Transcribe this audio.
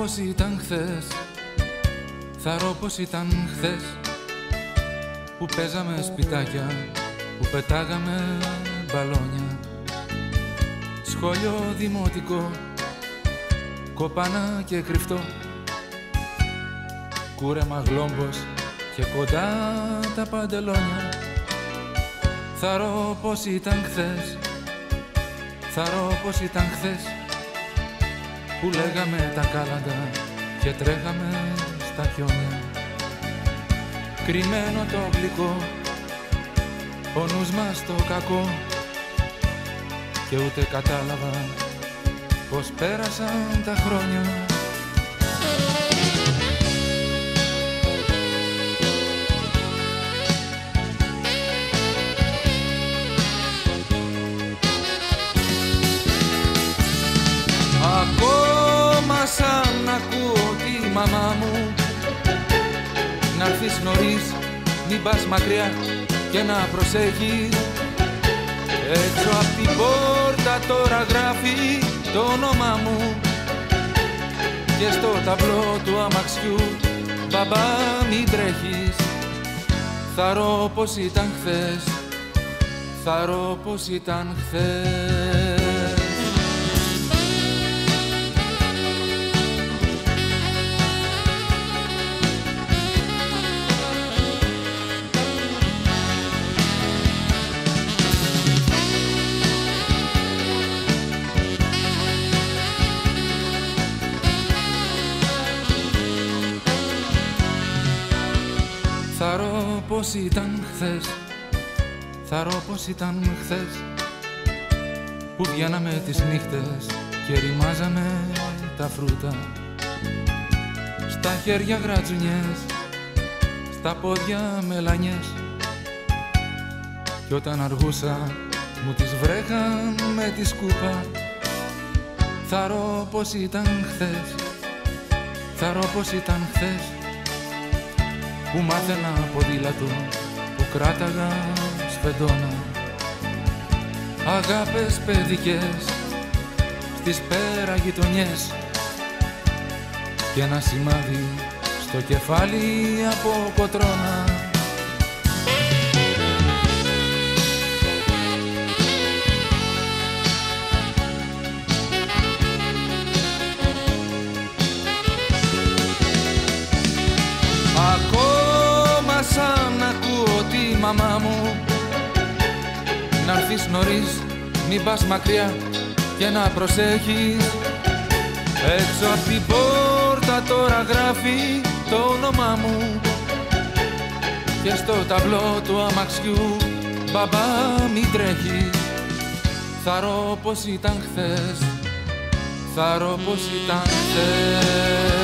πως ήταν χθες, θα ρω πως ήταν χθες, που παίζαμε σπιτάκια, που πετάγαμε μπαλόνια. Σχολείο δημοτικό, κοπάνα και κρυφτό, κούρεμα γλόμπος και κοντά τα παντελόνια. Θα ρω πως ήταν χθες, θα ρω πως ήταν χθες, που λέγαμε τα κάλαντα και τρέχαμε στα χιόνια. Κρυμμένο το γλυκό, ο νους μας το κακό, και ούτε κατάλαβα πως πέρασαν τα χρόνια. Ακόμα σαν ακούω τη μαμά μου, να'ρθεις νωρίς, μην πας μακριά και να προσέχεις. Έξω απ' την πόρτα τώρα γράφει το όνομά μου, και στο ταμπλό του αμαξιού μπαμπά μην τρέχεις. Θα ρω πως ήταν χθες, θα ρω πως ήταν χθες. Θα ρω πως ήταν χθες, θα ρω πως ήταν χθες, που βγαίναμε τις νύχτες και ρημάζαμε τα φρούτα. Στα χέρια γρατζουνιές, στα πόδια μελανιές, κι όταν αργούσα μου τις βρέχαν με τη σκούπα. Θα ρω πως ήταν χθες, θα ρω πως ήταν χθες, που μάθαινα ποδήλατο, που κράταγα σφεντόνα. Αγάπες παιδικές στις πέρα γειτονιές, και ένα σημάδι στο κεφάλι από κοτρώνα. Ακόμα σαν ακούω τη μαμά μου, να'ρθεις νωρίς, μην πας μακριά και να προσέχεις. Έξω απ' την πόρτα τώρα γράφει το όνομά μου, και στο ταμπλό του αμαξιού μπαμπά μην τρέχεις. Θα ρω πως ήταν χθες, θα ρω πως ήταν χθες.